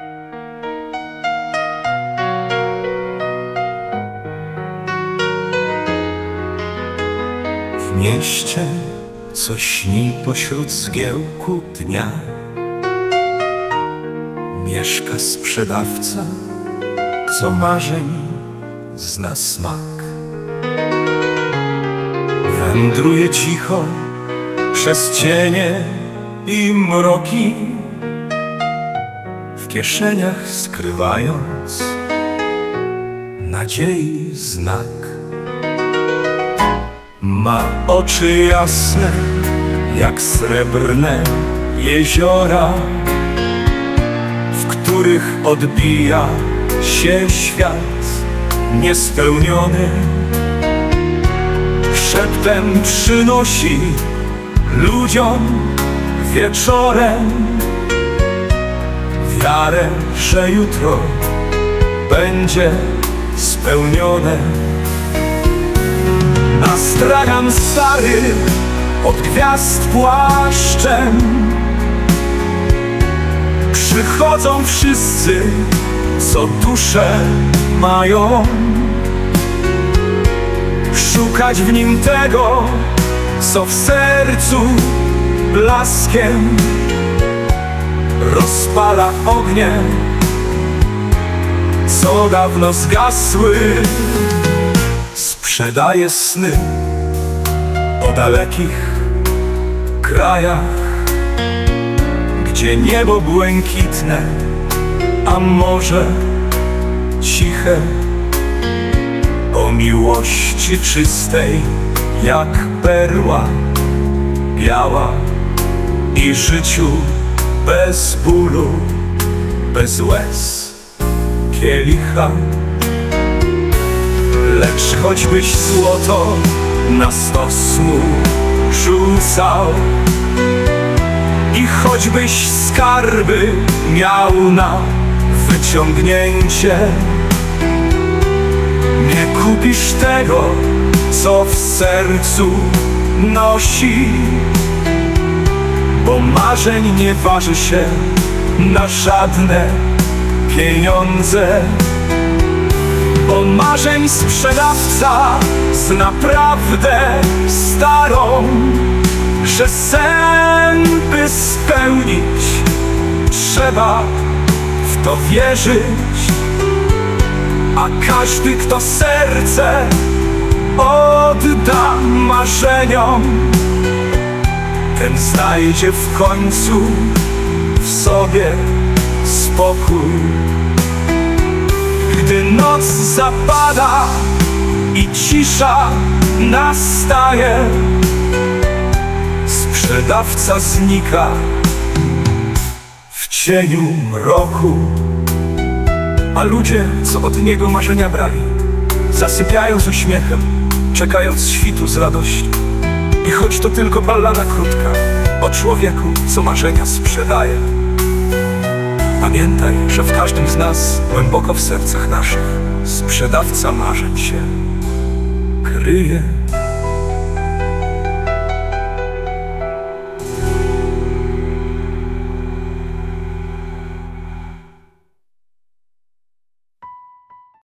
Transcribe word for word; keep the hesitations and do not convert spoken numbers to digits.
W mieście, co śni pośród zgiełku dnia, mieszka sprzedawca, co marzeń zna smak. Wędruje cicho przez cienie i mroki, w kieszeniach skrywając nadziei znak. Ma oczy jasne jak srebrne jeziora, w których odbija się świat niespełniony. Szeptem przynosi ludziom wieczorem wiarę, że jutro będzie spełnione. Na stragan stary od gwiazd płaszczem przychodzą wszyscy, co duszę mają, szukać w nim tego, co w sercu blaskiem rozpala ognie, co dawno zgasły. Sprzedaje sny o dalekich krajach, gdzie niebo błękitne, a morze ciche, o miłości czystej jak perła biała i życiu bez bólu, bez łez kielicha. Lecz choćbyś złoto na stos mu rzucał i choćbyś skarby miał na wyciągnięcie, nie kupisz tego, co w sercu nosi, bo marzeń nie waży się na żadne pieniądze. Bo marzeń sprzedawca zna prawdę starą, że sen, by spełnić, trzeba w to wierzyć. A każdy, kto serce odda marzeniom, ten znajdzie w końcu w sobie spokój. Gdy noc zapada i cisza nastaje, sprzedawca znika w cieniu mroku, a ludzie, co od niego marzenia brali, zasypiają z uśmiechem, czekając świtu z radością. I choć to tylko ballada krótka o człowieku, co marzenia sprzedaje, pamiętaj, że w każdym z nas, głęboko w sercach naszych, sprzedawca marzeń się kryje.